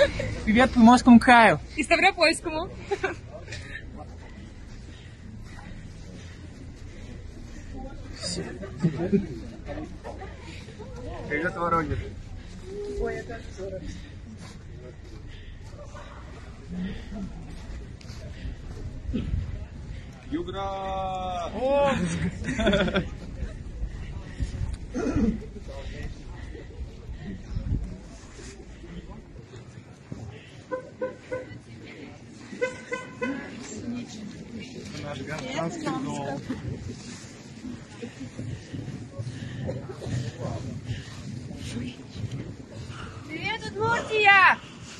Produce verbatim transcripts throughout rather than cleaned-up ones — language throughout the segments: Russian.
Привет Приморскому краю. И Ставропольскому. Привет, Воронеж. Ой, это тоже. Югра! Наш гражданский дом. Привет, Удмуртия!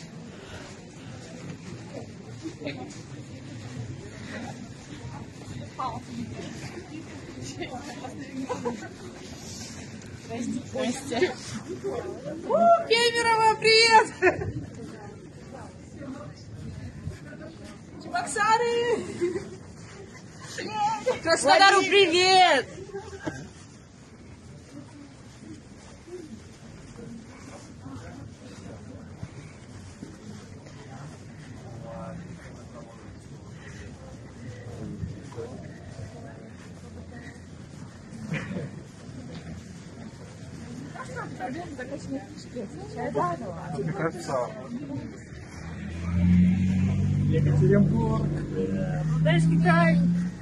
Здрасте, здрасте. У, Кемерово, привет! Чебоксары! Краснодару привет! Мне кажется, Екатеринбург. Алтайский край.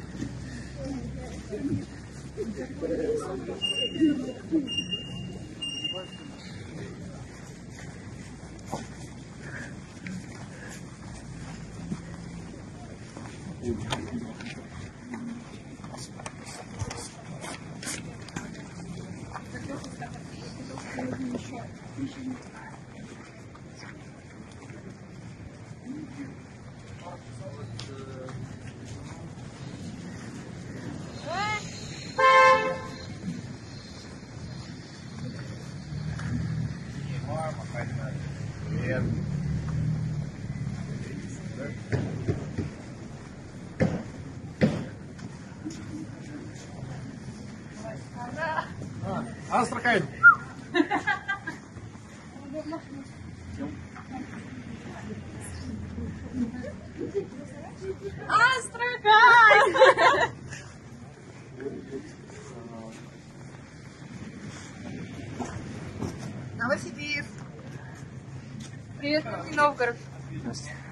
Привет. Астрахань. Астрахань! Новосибирск. Привет, Нижний Новгород. Здравствуйте.